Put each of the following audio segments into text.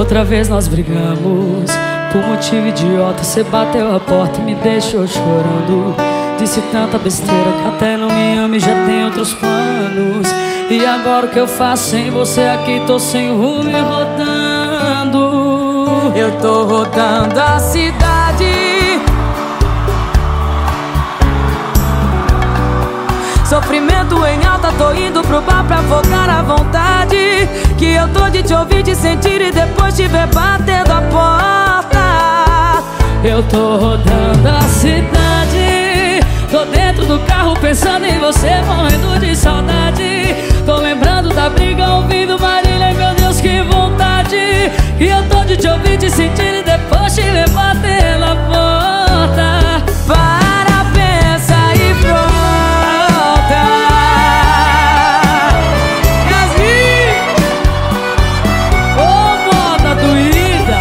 Outra vez nós brigamos, por motivo idiota. Cê bateu a porta e me deixou chorando. Disse tanta besteira que até não me ama e já tem outros planos. E agora o que eu faço sem você aqui? Tô sem rumo e rodando. Eu tô rodando a cidade, sofrimento em alta, tô indo pro bar pra afogar a vontade. Que eu tô de te ouvir, de sentir e depois te ver batendo a porta. Eu tô rodando a cidade, tô dentro do carro pensando em você, morrendo de saudade. Tô lembrando da briga, ouvindo Marília, meu Deus, que vontade. Que eu tô de te ouvir, de sentir e depois te ver batendo a porta. Para, pensa e volta. Yasmin! Ô, moda doída!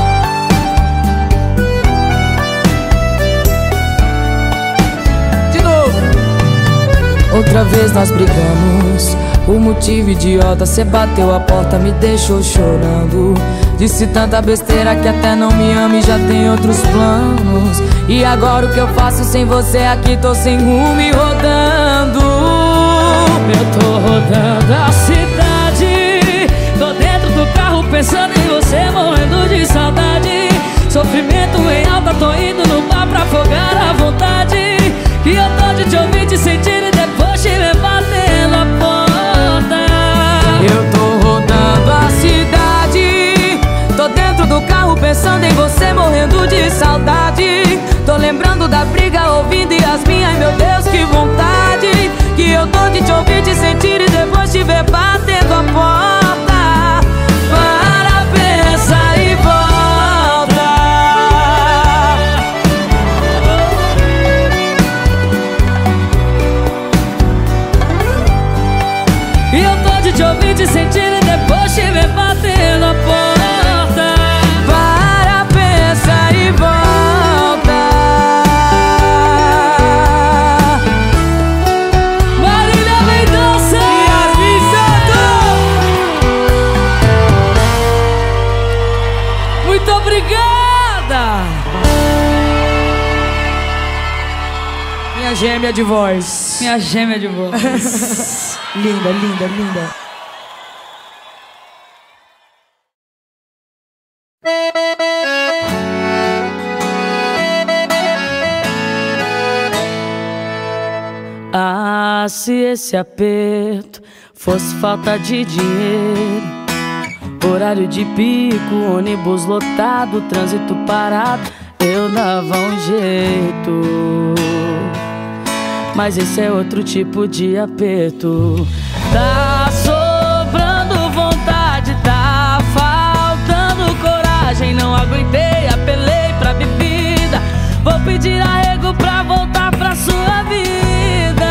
De novo. Outra vez nós brigamos, o motivo idiota. Cê bateu a porta, me deixou chorando. Disse tanta besteira que até não me ama e já tem outros planos. E agora o que eu faço sem você aqui? Tô sem rumo e rodando. Eu tô rodando a cidade, tô dentro do carro pensando em você, morrendo de saudade. Sofrimento em alta, tô indo no bar pra afogar a vontade. Que eu tô de te ouvir, de sentir e depois te ver batendo a porta. Eu tô rodando a cidade, tô dentro do carro pensando em você, morrendo de saudade. Tô lembrando da briga, ouvindo Yasmin, ai meu Deus, que vontade. Que eu tô de te ouvir, de sentir e depois te ver batendo a porta. Para, pensa e volta. E eu tô de te ouvir, de sentir e depois te ver batendo a porta. Para, pensa e volta. Marília Mendonça! Yasmin Santos! Muito obrigada! Minha gêmea de voz. Minha gêmea de voz. Linda, linda, linda. Ah, se esse aperto fosse falta de dinheiro, horário de pico, ônibus lotado, trânsito parado, eu dava um jeito. Mas esse é outro tipo de aperto. Tá sobrando vontade, tá faltando coragem. Não aguentei, apelei pra bebida. Vou pedir arrego pra voltar pra sua vida.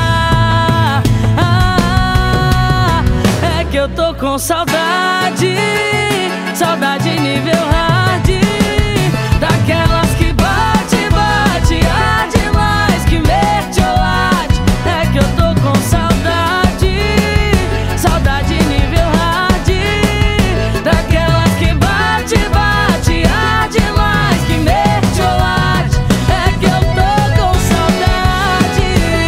É que eu tô com saudade, saudade nível hard, daquelas que bate, bate, arde mais que mertiolate. É que eu tô com saudade, saudade nível hard, daquelas que bate, bate, arde mais que mertiolate. É que eu tô com saudade.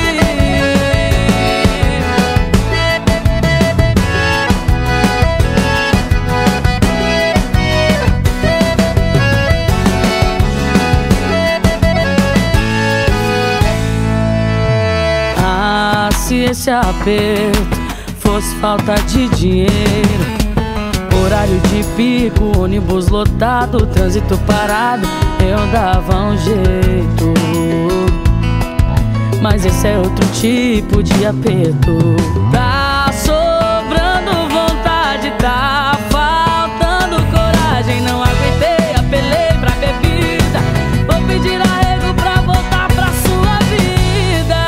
Ah, se esse aperto fosse falta de dinheiro, horário de pico, ônibus lotado, trânsito parado, eu dava um jeito. Mas esse é outro tipo de aperto. Tá sobrando vontade, tá faltando coragem. Não aguentei, apelei pra bebida. Vou pedir arrego pra voltar pra sua vida.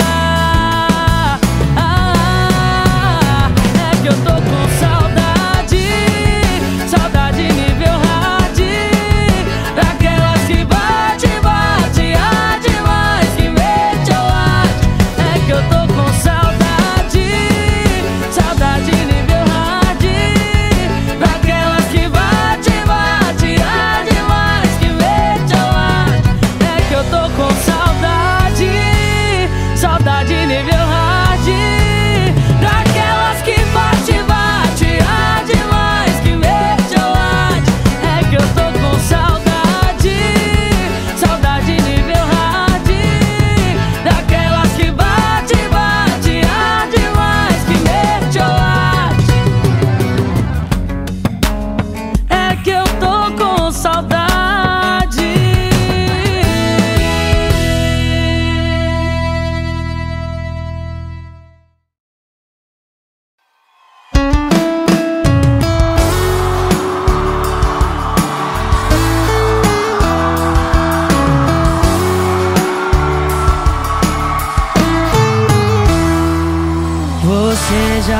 É que eu tô com saudade, saudade nível hard, daquelas que bate, bate, arde mais que mertiolate. É que eu tô com saudade,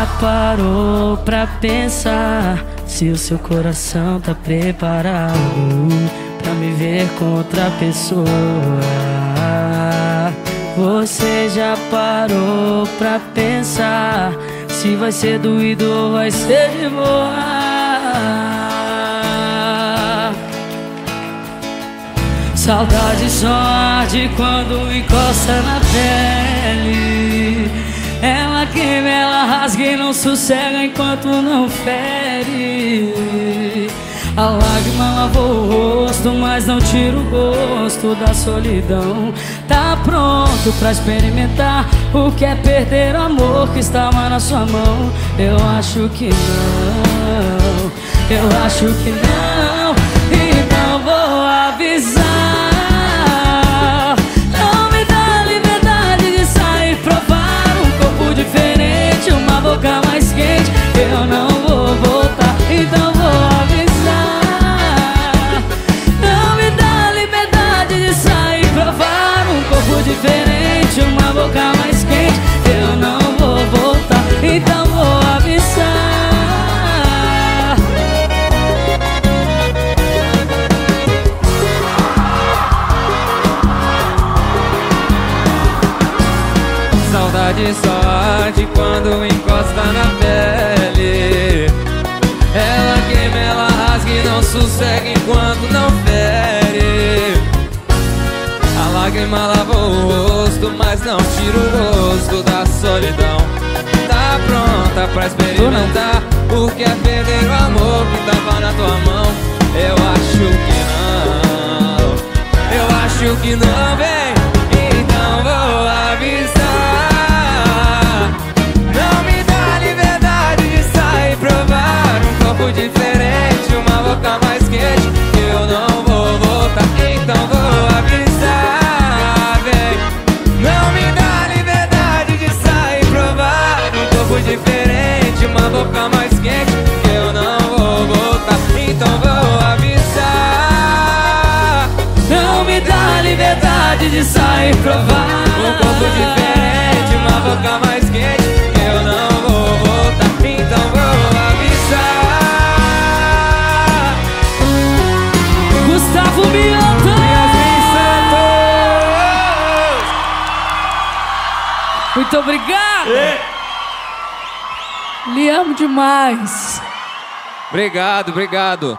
já parou pra pensar se o seu coração tá preparado pra me ver com outra pessoa? Você já parou pra pensar se vai ser doído ou vai ser de boa? Saudade só arde quando encosta na pele. Ela queima, ela rasga e não sossega enquanto não fere. A lágrima lavou o rosto, mas não tira o gosto da solidão. Tá pronto pra experimentar o que é perder o amor que estava na sua mão? Eu acho que não, eu acho que não. Então vou avisar. Não me dá liberdade de sair, provar um corpo diferente, uma boca mais quente. Eu não vou voltar, então vou avisar. Não me dá liberdade de sair, provar um corpo diferente, uma boca mais quente. Eu não vou voltar, então vou avisar. Saudade só arde quando encosta na pele. Ela queima, ela rasga e não sossega enquanto não fere. A lágrima lavou o rosto, mas não tira o rosto da solidão. Tá pronta pra experimentar o que é perder o amor que tava na tua mão? Eu acho que não, eu acho que não, vem. Então vou avisar. Provar um corpo diferente, uma boca mais quente. Eu não vou voltar, então vou avisar, vem. Não me dá liberdade de sair, provar um corpo diferente, uma boca mais quente. Eu não vou voltar, então vou avisar. Não me dá liberdade de sair, provar um corpo diferente, uma boca mais quente. Eu não vou voltar, então vou avisar. Gustavo Mioto! Muito obrigado! Lhe amo demais! Obrigado, obrigado.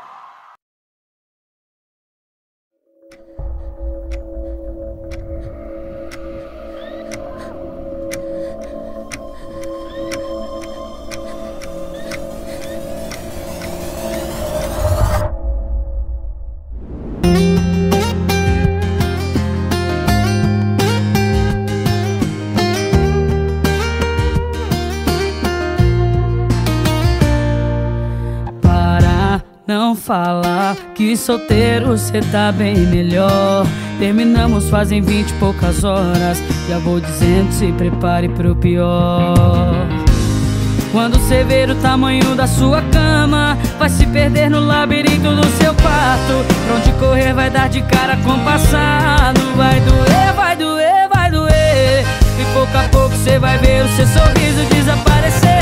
Não falar que solteiro cê tá bem melhor. Terminamos fazem 20 e poucas horas. Já vou dizendo, se prepare pro pior. Quando cê ver o tamanho da sua cama, vai se perder no labirinto do seu quarto. Pra onde correr vai dar de cara com o passado. Vai doer, vai doer, vai doer. E pouco a pouco cê vai ver o seu sorriso desaparecer.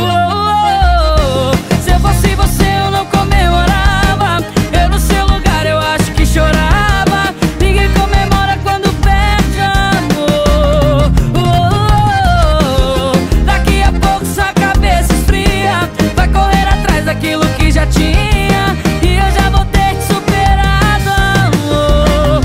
Se eu fosse você eu não comemorava. Eu no seu lugar eu acho que chorava. Ninguém comemora quando perde amor. Daqui a pouco sua cabeça esfria. Vai correr atrás daquilo que já tinha. E eu já vou ter te superado, amor.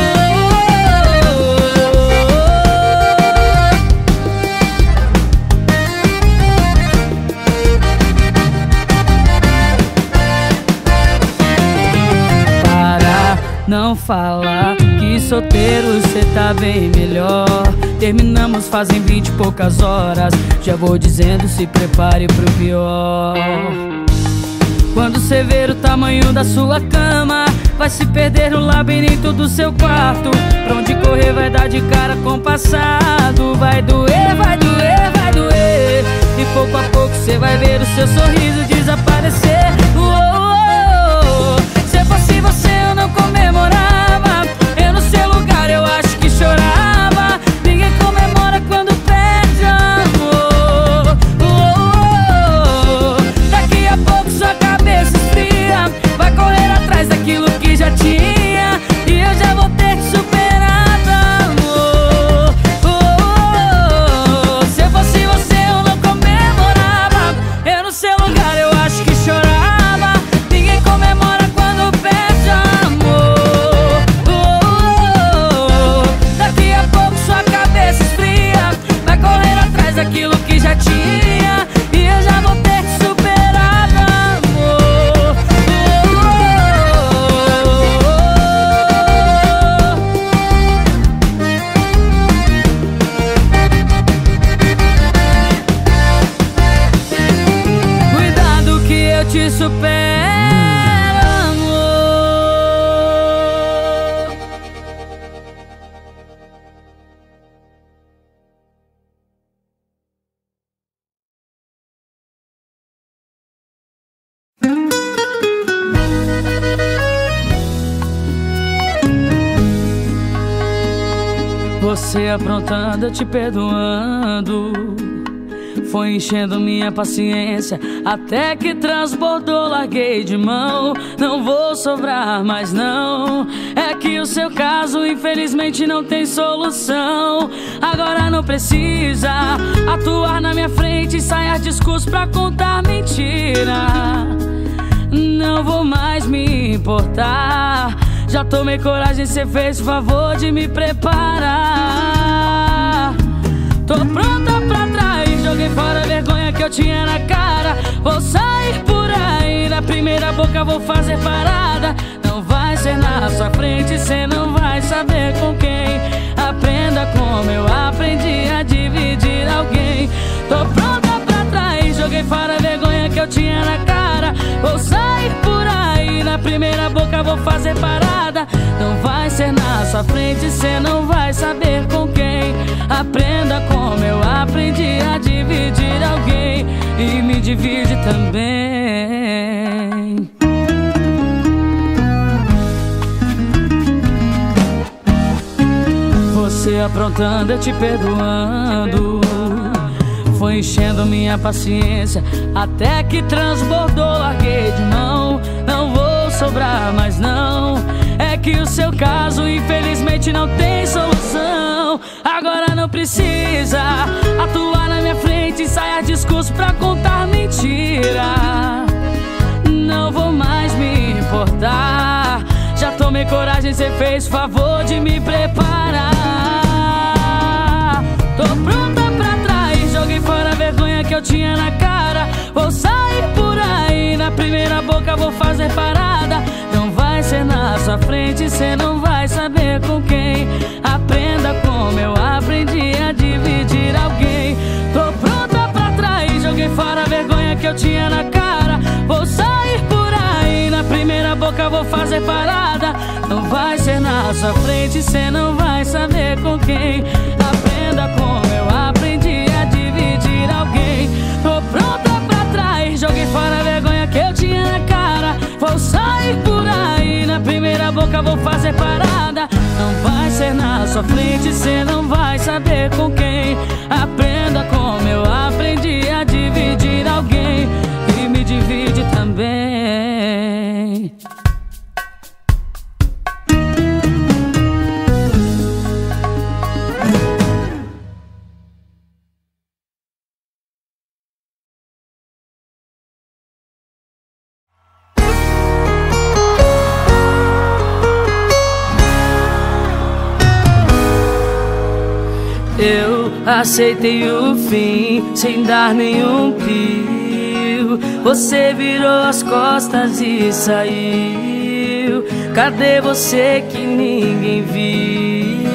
Não falar que solteiro cê tá bem melhor. Terminamos fazem 20 e poucas horas. Já vou dizendo, se prepare pro pior. Quando cê ver o tamanho da sua cama, vai se perder no labirinto do seu quarto. Pra onde correr vai dar de cara com o passado. Vai doer, vai doer, vai doer. E pouco a pouco cê vai ver o seu sorriso desaparecer. Se fosse você eu não comemorava. Eu no seu lugar eu acho que chorava. Ninguém comemora quando perde amor. atrás daquilo que já tinha, e eu já vou ter que superar, amor. Se eu fosse você eu não comemorava, eu no seu lugar eu acho que chorava. Ninguém comemora quando perde amor. Daqui a pouco sua cabeça esfria, vai correr atrás daquilo que já tinha, e eu já vou ter que superar, amor. Cuidado que eu te supero, amor. Você aprontando, eu te perdoando, foi enchendo minha paciência até que transbordou, larguei de mão. Não vou sobrar mais não, é que o seu caso infelizmente não tem solução. Agora não precisa atuar na minha frente, ensaiar discurso pra contar mentira. Não vou mais me importar, já tomei coragem, cê fez o favor de me preparar. Tô pronta pra trair, joguei fora a vergonha que eu tinha na cara. Vou sair por aí, na primeira boca vou fazer parada. Não vai ser na sua frente, cê não vai saber com quem. Aprenda como eu aprendi a dividir alguém. Tô pronta pra trair, joguei fora a vergonha que eu tinha na cara. Vou sair por aí, na primeira boca vou fazer parada. Não vai ser na sua frente, cê não vai saber com quem. Aprenda como eu aprendi a dividir alguém, e me divide também. Você aprontando, eu te perdoando, foi enchendo minha paciência até que transbordou, larguei de mão. Não vou sobrar mais não, é que o seu caso infelizmente não tem solução. Agora não precisa atuar na minha frente, ensaiar discurso pra contar mentira. Não vou mais me importar, já tomei coragem, cê fez favor de me preparar. Tô pronta pra trair, joguei fora a vergonha que eu tinha na cara. Vou sair por aí, na primeira boca vou fazer parada. Não vai ser na sua frente, cê não vai saber com quem. Aprenda como eu aprendi a dividir alguém. Tô pronta pra trair, joguei fora a vergonha que eu tinha na cara. Vou sair por aí, na primeira boca vou fazer parada. Não vai ser na sua frente, cê não vai saber com quem. Aprenda como eu aprendi a dividir alguém. Tô pronta pra trair, joguei fora a vergonha que eu tinha na cara. Vou sair por aí, na primeira boca vou fazer parada. Não vai ser na sua frente, cê não vai saber com quem. Aprenda como eu aprendi a dividir alguém, e me divide também. Eu aceitei o fim sem dar nenhum pio. Você virou as costas e saiu. Cadê você que ninguém viu?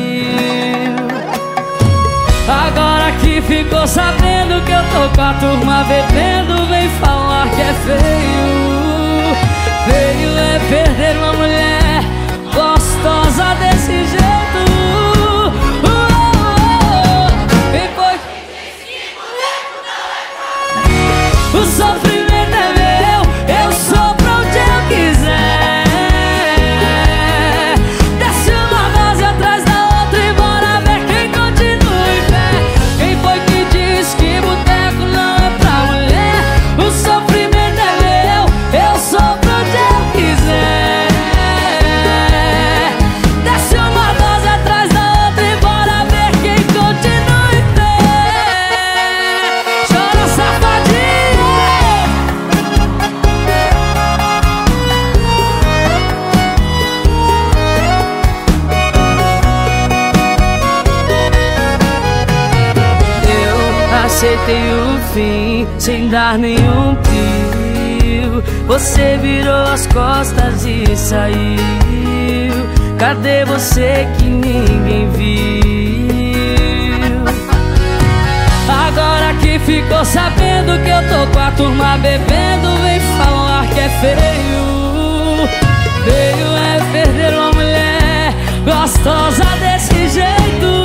Agora que ficou sabendo que eu tô com a turma bebendo, vem falar que é feio. Feio é perder uma mulher gostosa desse jeito. O sofrimento é meu, eu sou pra onde eu quiser. Desce uma dose atrás da outra e bora ver quem continua em pé. Quem foi que disse que boteco não é pra mulher? O sofrimento é meu, eu sou pra onde eu quiser. aceitei o fim sem dar nenhum pio. Você virou as costas e saiu. Cadê você que ninguém viu? Agora que ficou sabendo que eu tô com a turma bebendo, vem falar que é feio. Feio é perder uma mulher gostosa desse jeito.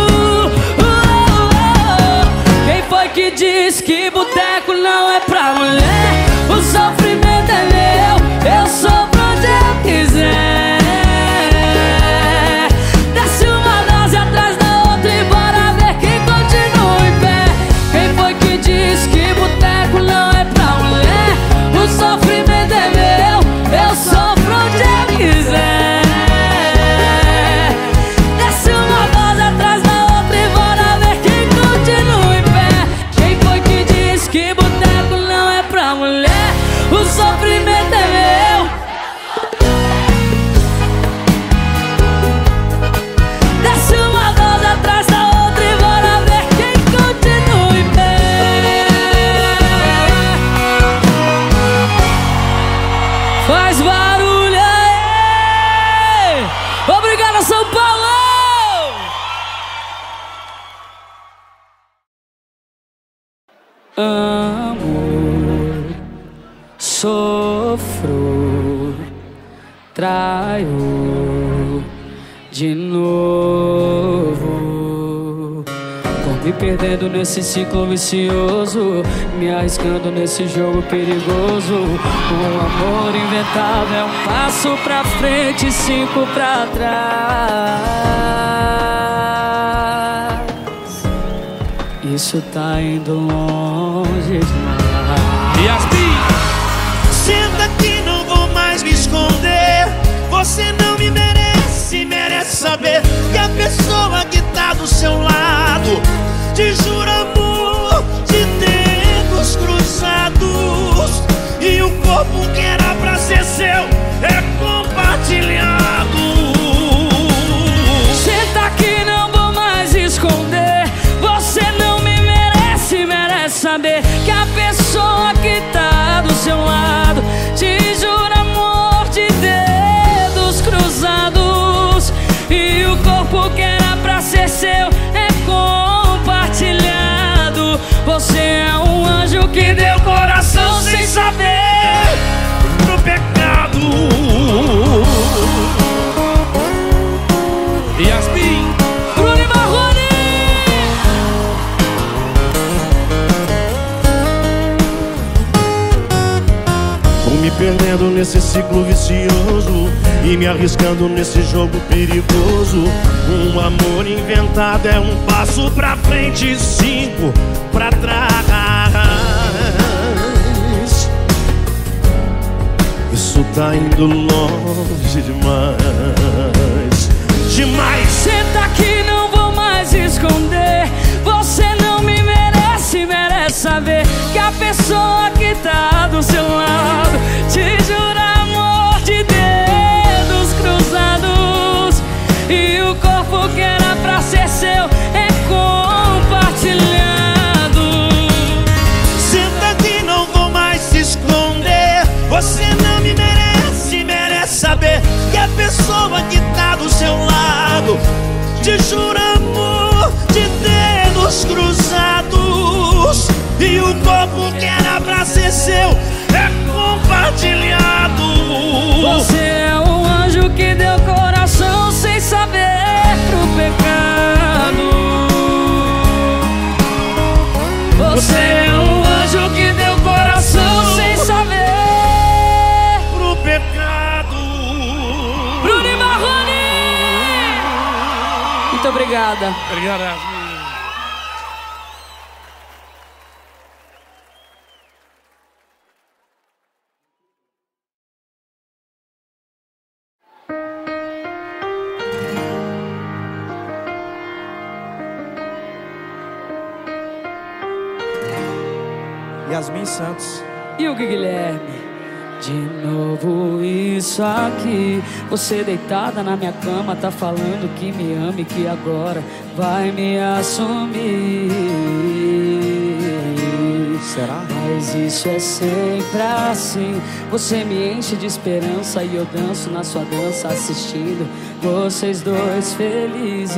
Quem foi que disse que boteco não é pra mulher? O sofrimento é meu, eu sofro onde eu quiser. Desce uma dose atrás da outra e bora ver quem continua em pé. Quem foi que disse que boteco não é pra mulher? O sofrimento é meu, eu sofro onde eu quiser. Desce uma dose atrás da outra e bora ver quem continua em pé. Quem foi que disse que boteco não é pra mulher? O sofrimento é meu. Desce uma dose atrás da outra e bora ver quem continua em pé. Faz barulho aí! Obrigado, São Paulo! Amo, sofro, traio de novo. Vou me perdendo nesse ciclo vicioso, me arriscando nesse jogo perigoso. Um amor inventado é um passo pra frente e 5 pra trás. Isso tá indo longe demais. Yasmin, senta aqui, não vou mais me esconder. Você não me merece, merece saber que a pessoa que tá do seu lado te jura amor de dedos cruzados, e o corpo que era pra ser seu é compartilhado. Senta aqui, não vou mais esconder. Você não me merece, merece saber que a pessoa que tá do seu lado te jura amor de dedos cruzados, e o corpo que era pra ser seu é compartilhado. Você é um anjo que deu coração sem saber Pro pecado. Yasmin, Bruno e Marrone. vou me perdendo nesse ciclo vicioso e me arriscando nesse jogo perigoso. Um amor inventado é um passo pra frente e 5 pra trás. Isso tá indo longe demais, demais. Senta aqui, não vou mais esconder. Você não me merece, merece saber que a pessoa que tá do seu lado te jura amor de dedos cruzados, e o corpo que era pra ser seu é compartilhado. Senta aqui, não vou mais se esconder. Você não me merece, merece saber que a pessoa que tá do seu lado te jura amor de dedos cruzados, e o corpo que era pra ser seu é compartilhado. Você é um anjo que deu coração sem saber pro pecado. Você é um anjo que deu coração sem saber pro pecado. Bruno e Marrone. Muito obrigada. Obrigado, Yasmin. Yasmin Santos E o Guilherme. De novo isso aqui, você deitada na minha cama, tá falando que me ama e que agora vai me assumir. Será? Mas isso é sempre assim. Você me enche de esperança e eu danço na sua dança, assistindo vocês dois felizes.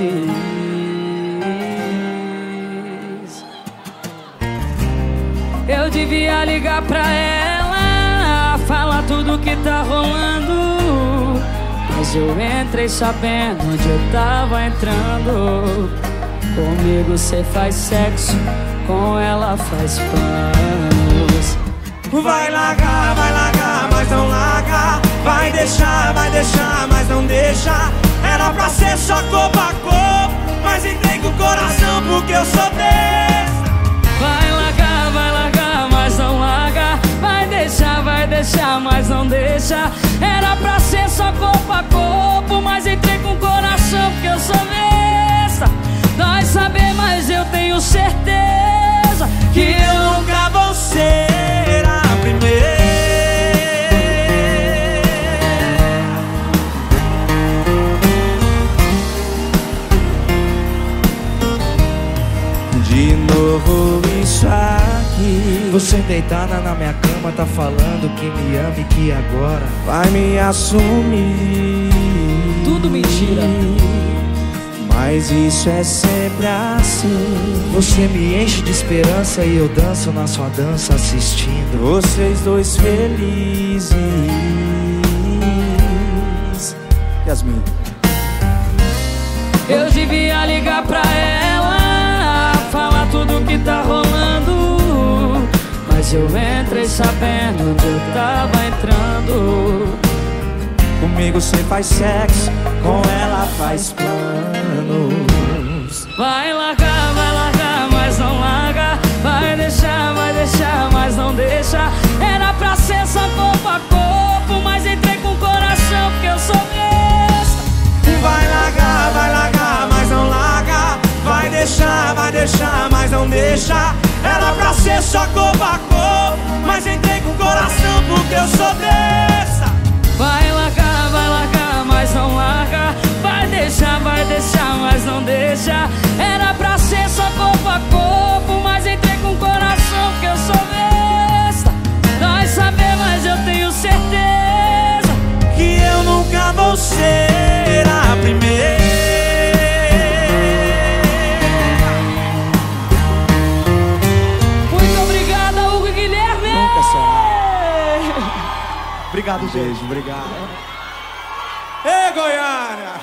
Eu devia ligar pra ela, falar tudo que tá rolando, mas eu entrei sabendo onde eu tava entrando. Comigo cê faz sexo, com ela faz planos. Vai largar, mas não larga. Vai deixar, mas não deixa. Era pra ser só corpo a corpo, mas entrei com o coração porque eu sou besta. Vai largar, mas não larga. Vai deixar, mas não deixa. Era pra ser só corpo a corpo, mas entrei com o coração porque eu sou besta. Nós saber, mas eu tenho certeza que eu nunca vou ser a primeira. De novo isso aqui. Você deitada na minha cama tá falando que me ama e que agora vai me assumir. Tudo mentira. Mas isso é sempre assim. Você me enche de esperança e eu danço na sua dança, assistindo vocês dois felizes. Yasmin. Eu devia ligar pra ela, falar tudo que tá rolando, mas eu entrei sabendo onde eu tava entrando. Comigo cê faz sexo, com ela faz planos. Vai largar, mas não larga. Vai deixar, mas não deixa. Era pra ser só corpo a corpo, mas entrei com o coração porque eu sou besta. Vai largar, mas não larga. Vai deixar, mas não deixa. Era pra ser só corpo a corpo, mas entrei com o coração porque eu sou besta. Vai largar, mas não larga. Vai deixar, mas não deixa. Era pra ser só corpo a corpo, mas entrei com o coração porque eu sou besta. Nós saber, mas eu tenho certeza que eu nunca vou ser a primeira. Muito obrigada, Hugo e Guilherme. Nunca será. Obrigado, beijo, obrigado. Ei, Goiânia!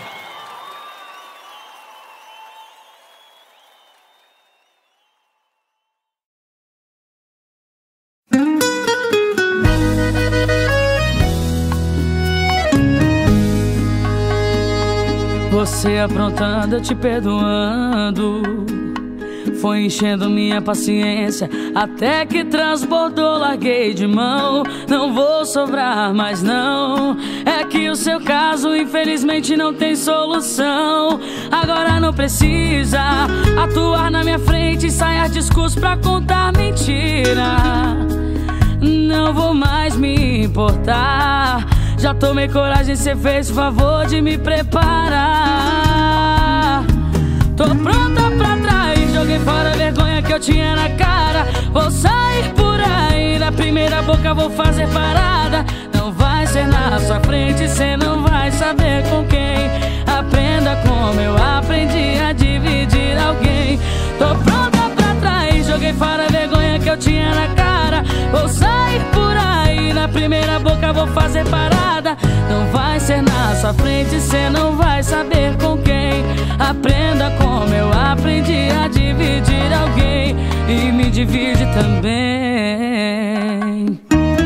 Você aprontando, eu te perdoando. Foi enchendo minha paciência até que transbordou, larguei de mão. Não vou sobrar mais não. É que o seu caso infelizmente não tem solução. Agora não precisa atuar na minha frente, ensaiar discurso pra contar mentira. Não vou mais me importar. Já tomei coragem, cê fez o favor de me preparar. Tô pronta pra trás, joguei fora a vergonha que eu tinha na cara. Vou sair por aí, na primeira boca vou fazer parada. Não vai ser na sua frente, cê não vai saber com quem. Aprenda como eu aprendi a dividir alguém. Tô pronta pra trás, joguei fora a vergonha que eu tinha na cara. Vou sair por aí, na primeira boca vou fazer parada. Não vai ser na sua frente, cê não vai saber com quem. Aprenda como eu aprendi a dividir alguém. E me divide também.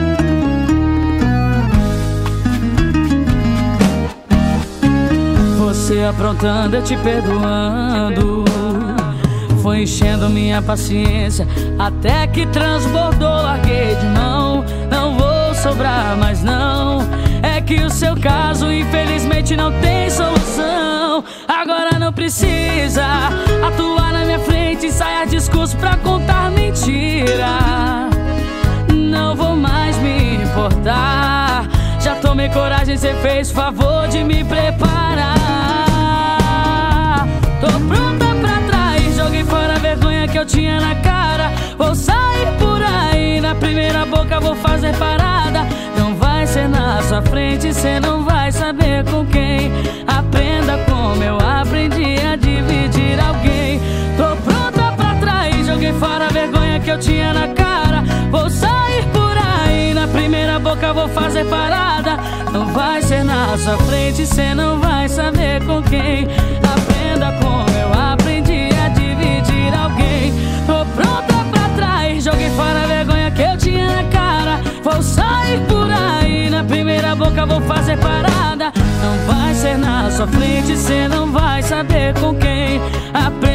Você aprontando, eu te perdoando. Foi enchendo minha paciência até que transbordou, larguei de mão. Não vou sobrar mais não. É que o seu caso infelizmente não tem solução. Agora não precisa atuar na minha frente, ensaiar discurso pra contar mentira. Não vou mais me importar. Já tomei coragem, cê fez favor de me preparar. Tô pronta pra trás, joguei fora a vergonha que eu tinha na cara. Vou sair por aí, na primeira boca vou fazer parada. Não vai ser na sua frente, cê não vai saber com quem. Aprenda como eu aprendi a dividir alguém. Tô pronta pra trair, joguei fora a vergonha que eu tinha na cara. Vou sair por aí, na primeira boca vou fazer parada. Não vai ser na sua frente, cê não vai saber com quem. Aprenda como eu aprendi a dividir alguém. Tô pronta pra trair, joguei fora a vergonha que eu tinha na cara. Vou sair por aí, na primeira boca vou fazer parada. Não vai ser na sua frente, cê não vai saber com quem. Aprenda